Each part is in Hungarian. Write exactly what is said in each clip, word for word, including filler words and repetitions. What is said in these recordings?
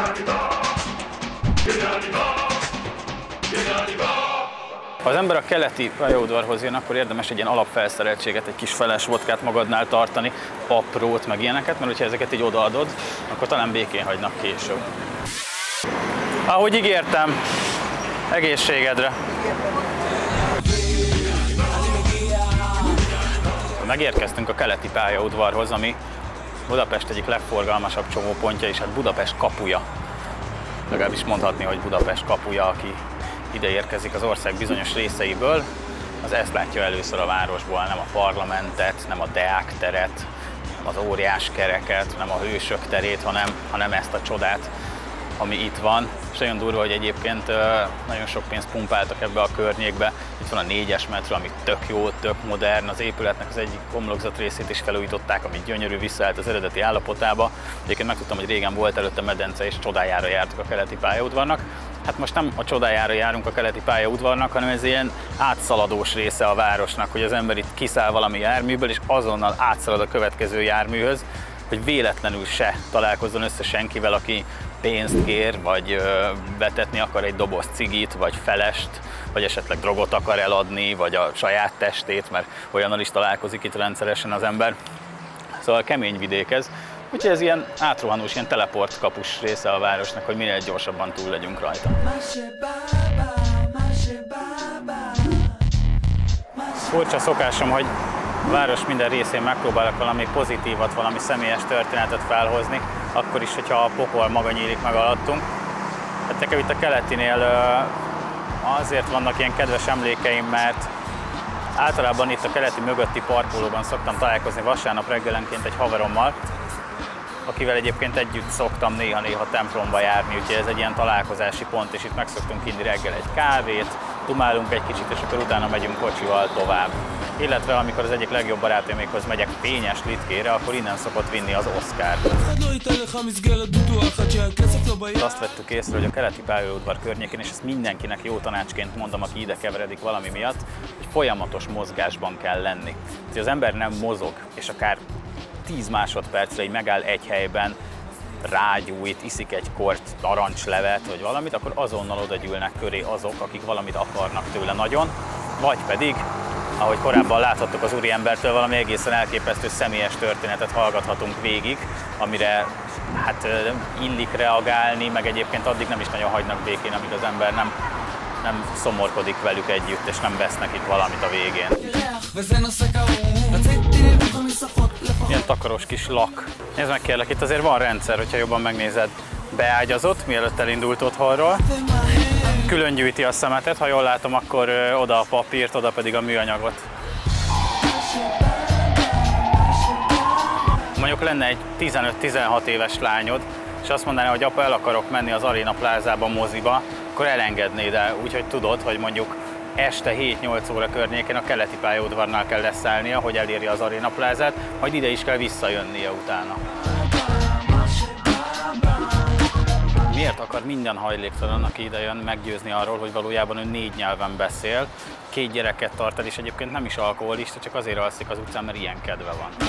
Ha az ember a keleti pályaudvarhoz jön, akkor érdemes egy ilyen alapfelszereltséget, egy kis feles vodkát magadnál tartani, aprót, meg ilyeneket, mert hogyha ezeket így odaadod, akkor talán békén hagynak később. Ahogy ígértem, egészségedre! Megérkeztünk a keleti pályaudvarhoz, ami Budapest egyik legforgalmasabb csomópontja, és hát Budapest kapuja. Legalábbis mondhatni, hogy Budapest kapuja, aki ide érkezik az ország bizonyos részeiből, az ezt látja először a városból, nem a parlamentet, nem a Deák teret, nem az óriás kereket, nem a hősök terét, hanem, hanem ezt a csodát, ami itt van. És nagyon durva, hogy egyébként nagyon sok pénzt pumpáltak ebbe a környékbe. Itt van a négyes metró, ami tök jó, tök modern, az épületnek az egyik homlokzat részét is felújították, ami gyönyörű, visszaállt az eredeti állapotába. Egyébként megtudtam, hogy régen volt előtte medence, és csodájára jártuk a keleti pályaudvarnak. Hát most nem a csodájára járunk a keleti pályaudvarnak, hanem ez ilyen átszaladós része a városnak, hogy az ember itt kiszáll valami járműből, és azonnal átszalad a következő járműhöz, hogy véletlenül se találkozzon össze senkivel, aki pénzt kér, vagy ö, vetetni akar egy doboz cigit, vagy felest, vagy esetleg drogot akar eladni, vagy a saját testét, mert olyannal is találkozik itt rendszeresen az ember. Szóval kemény vidék ez. Úgyhogy ez ilyen átrohanós, ilyen teleport kapus része a városnak, hogy minél gyorsabban túl legyünk rajta. Furcsa szokásom, hogy a város minden részén megpróbálok valami pozitívat, valami személyes történetet felhozni, akkor is, hogyha a pokol maga nyílik meg alattunk. Hát nekem itt a keletinél azért vannak ilyen kedves emlékeim, mert általában itt a keleti mögötti parkolóban szoktam találkozni vasárnap reggelenként egy haverommal, akivel egyébként együtt szoktam néha-néha templomba járni, úgyhogy ez egy ilyen találkozási pont, és itt meg szoktunk inni reggel egy kávét, dumálunk egy kicsit, és akkor utána megyünk kocsival tovább. Illetve amikor az egyik legjobb barátomékhoz megyek Fényes Litkére, akkor innen szokott vinni az Oscar. Azt vettük észre, hogy a keleti pályaudvar környékén, és ezt mindenkinek jó tanácsként mondom, aki ide keveredik valami miatt, hogy folyamatos mozgásban kell lenni. Ha az ember nem mozog, és akár tíz másodpercre így megáll egy helyben, rágyújt, iszik egy kort narancslevet vagy valamit, akkor azonnal odagyűlnek köré azok, akik valamit akarnak tőle nagyon, vagy pedig, ahogy korábban láthattuk az úriembertől, valami egészen elképesztő személyes történetet hallgathatunk végig, amire hát illik reagálni, meg egyébként addig nem is nagyon hagynak békén, amíg az ember nem, nem szomorkodik velük együtt, és nem vesznek itt valamit a végén. Ilyen takaros kis lak. Nézd meg kérlek, itt azért van rendszer, hogyha jobban megnézed. Beágyazott, mielőtt elindult otthonról. Külön gyűjti a szemetet, ha jól látom, akkor oda a papírt, oda pedig a műanyagot. Mondjuk lenne egy tizenöt-tizenhat éves lányod, és azt mondaná, hogy apa, el akarok menni az Arena Plázába, moziba, akkor elengednéd el, úgyhogy tudod, hogy mondjuk este hét-nyolc óra környékén a keleti pályaudvarnál kell leszállnia, hogy elérje az Arena Plázát, majd ide is kell visszajönnie utána. Miért akar minden hajléktalan, aki ide jön, meggyőzni arról, hogy valójában ő négy nyelven beszél, két gyereket tart el, és egyébként nem is alkoholista, csak azért alszik az utcán, mert ilyen kedve van.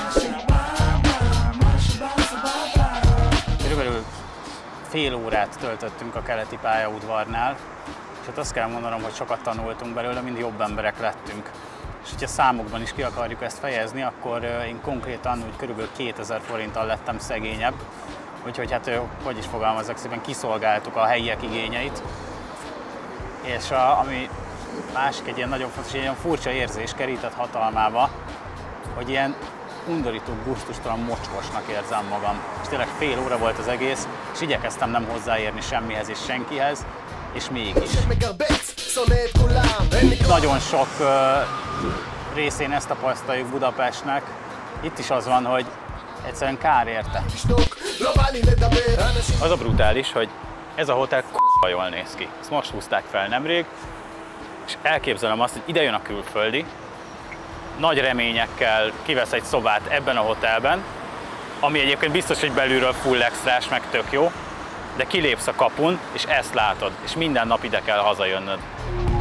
Körülbelül fél órát töltöttünk a keleti pályaudvarnál, és hát azt kell mondanom, hogy sokat tanultunk belőle, mind jobb emberek lettünk. És hogyha számokban is ki akarjuk ezt fejezni, akkor én konkrétan úgy körülbelül kétezer forinttal lettem szegényebb. Úgyhogy hát, hogy is fogalmazok szépen, kiszolgáltuk a helyiek igényeit. És a, ami másik egy ilyen nagyon fontos, egy ilyen furcsa érzés kerített hatalmába, hogy ilyen undorító, gusztustalan mocskosnak érzem magam. És tényleg fél óra volt az egész, és igyekeztem nem hozzáérni semmihez és senkihez, és mégis. Nagyon sok uh, részén ezt tapasztaljuk Budapestnek. Itt is az van, hogy egyszerűen kár érte. Az a brutális, hogy ez a hotel k***a jól néz ki. Ezt most húzták fel nemrég, és elképzelem azt, hogy ide jön a külföldi, nagy reményekkel kivesz egy szobát ebben a hotelben, ami egyébként biztos, hogy belülről full extrás, meg tök jó, de kilépsz a kapun, és ezt látod, és minden nap ide kell hazajönnöd.